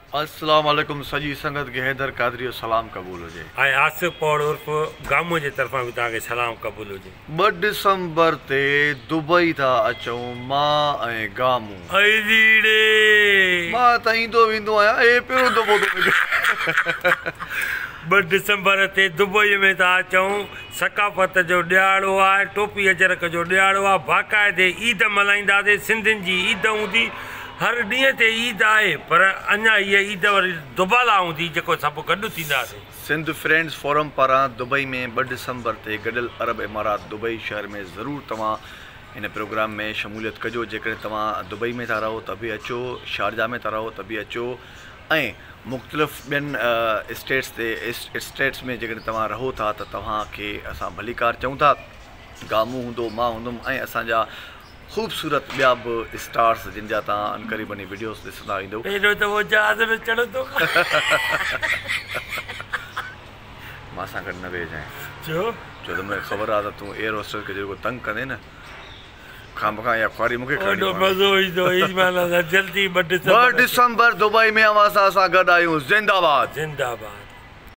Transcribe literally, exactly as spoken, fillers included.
अस्सलाम वालेकुम सजी संगत के हैदर कादरी सलाम क़बूल हुजे। ऐं आसिफ पौड़ उर्फ गामो जे तरफ़ां बि तव्हांखे सलाम क़बूल हुजे। ॿ दिसंबर ते दुबई था अचूं मां ऐं गामू। ऐं रीड़े मां त ईंदो वेंदो आहियां, ए पहिरियों दफ़ो थो ॿ दिसंबर ते दुबई में था अचूं। सकाफ़त जो ॾियारो आहे, टोपी अजरक जो ॾियारो आहे, बाक़ाइदे ईद मल्हाईंदासीं। सिंधियुनि जी ईद हूंदी, हर ॾींहं ते ईद आहे, पर अञा हीअ ईद वरी दुबाला हूंदी जेको सभु गॾु थींदासीं। सिंध फ्रेंड्स फोरम पारां दुबई में ॿ दिसंबर ते गॾियल अरब इमारात दुबई शहर में ज़रूरु तव्हां हिन प्रोग्राम में शमूलियत कजो। जेकॾहिं तव्हां दुबई में था रहो त बि अचो, शारजा में था रहो त बि अचो, ऐं मुख़्तलिफ़ ॿियनि स्टेट्स ते स्टेट्स में जेकॾहिं तव्हां रहो था त तव्हांखे असां भलीकार चऊं था। गामू हूंदो, मां हूंदुमि ऐं असांजा ख़ूबसूरत ॿिया बि स्टार्स जिन जा तव्हां अनकरीबनी वीडियोस ॾिसंदा ईंदो। पहिरियों त उहो जहाज़ में चढ़ंदो मां सां गॾु न वेह जांइ, छो छो त मूंखे ख़बर आहे त तूं एयर होस्टेस खे जेको तंग कंदे न खामखा या ख्वारी मूंखे ॾाढो मज़ो ईंदो। जल्दी ॿ दिसंबर दुबई में अवां सां गॾु आहियूं। ज़िंदाबाद ज़िंदाबाद।